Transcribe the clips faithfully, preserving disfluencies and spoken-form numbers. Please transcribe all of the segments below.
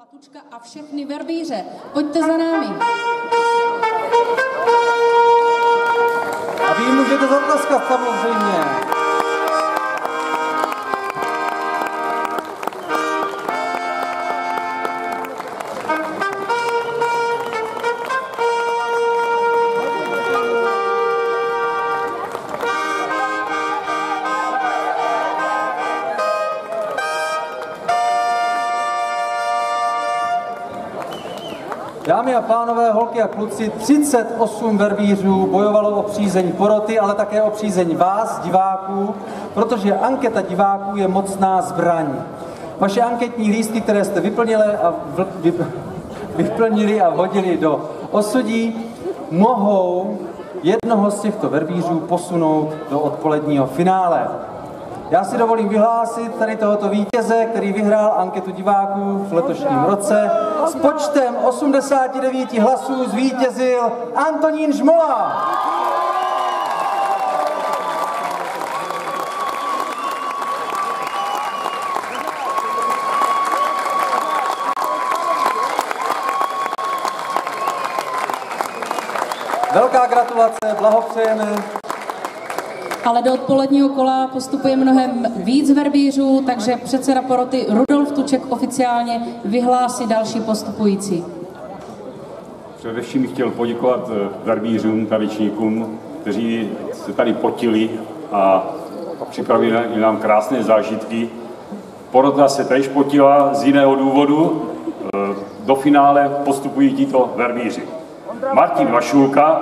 Zlatučka a všechny verbíře. Pojďte za námi. A vy můžete zatleskat samozřejmě. Dámy a pánové, holky a kluci, třicet osm verbířů bojovalo o přízeň poroty, ale také o přízeň vás, diváků, protože anketa diváků je mocná zbraň. Vaše anketní lístky, které jste vyplnili a, v, vy, vyplnili a vhodili do osudí, mohou jednoho z těchto verbířů posunout do odpoledního finále. Já si dovolím vyhlásit tady tohoto vítěze, který vyhrál anketu diváků v letošním roce. S počtem osmdesáti devíti hlasů zvítězil Antonín Žmola. Velká gratulace, blahopřejeme. Ale do odpoledního kola postupuje mnohem víc verbířů, takže předseda poroty Rudolf Tuček oficiálně vyhlásí další postupující. Především chtěl poděkovat verbířům, tanečníkům, kteří se tady potili a připravili nám krásné zážitky. Porota se též potila z jiného důvodu. Do finále postupují tito verbíři. Martin Vašulka,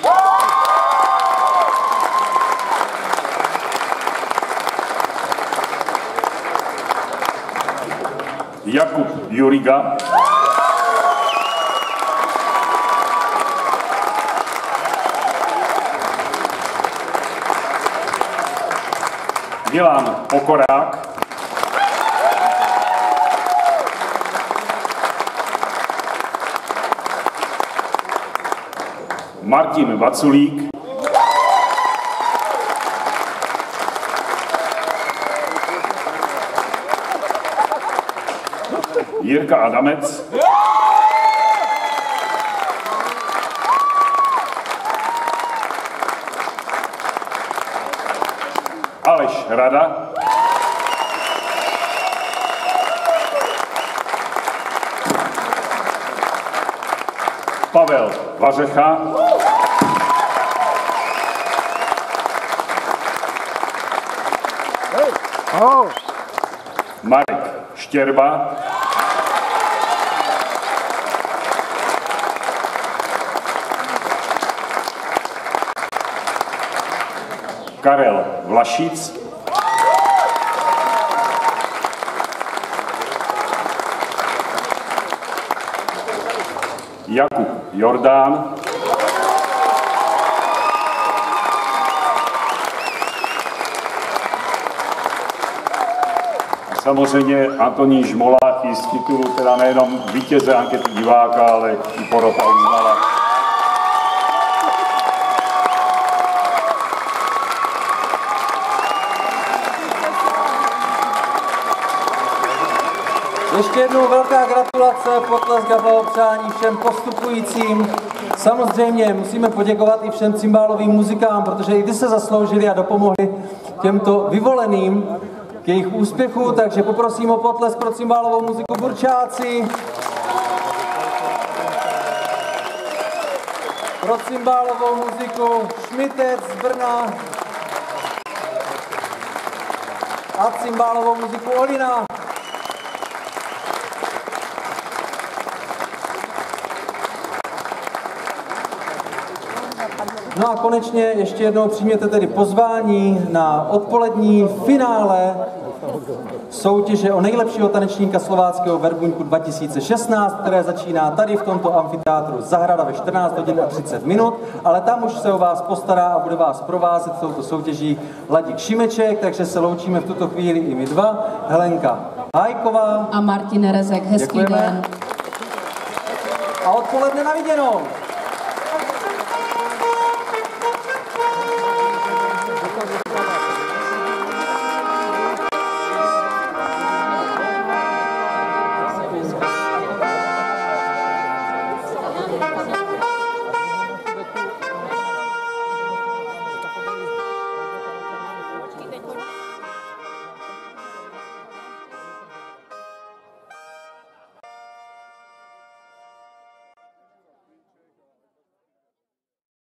Jakub Juriga, Milan Pokorák, Martin Vaculík, Jirka Adamec, Aleš Rada, Pavel Vařecha, Marek Štěrba, Karel Vlašic, Jakub Jordán, a samozřejmě Antonín Žmola i z titulu teda nejenom vítěze ankety diváka, ale i porota uznala. Ještě jednou velká gratulace, potlesk a blahopřání všem postupujícím. Samozřejmě musíme poděkovat i všem cymbálovým muzikám, protože i ty se zasloužili a dopomohli těmto vyvoleným k jejich úspěchu, takže poprosím o potlesk pro cymbálovou muziku Burčáci. Pro cymbálovou muziku Šmitec z Brna a cymbálovou muziku Olina. No a konečně ještě jednou přijměte tedy pozvání na odpolední finále soutěže o nejlepšího tanečníka slováckého Verbuňku dva tisíce šestnáct, které začíná tady v tomto amfiteátru Zahrada ve čtrnáct hodin a třicet minut, ale tam už se o vás postará a bude vás provázet touto soutěží Ladík Šimeček, takže se loučíme v tuto chvíli i my dva, Helenka Hajková a Martin Rezek. Hezký Děkujeme. den. A odpoledne na viděnou.